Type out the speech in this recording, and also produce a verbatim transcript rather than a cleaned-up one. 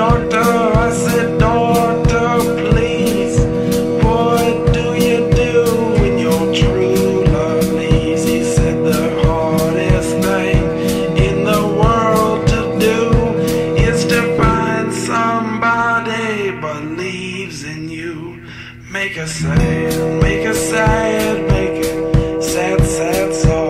doctor, I said, doctor, please, what do you do when your true love leaves? He said, the hardest thing in the world to do is to find somebody believes in you. Make a sad, make a sad, make a sad, sad song.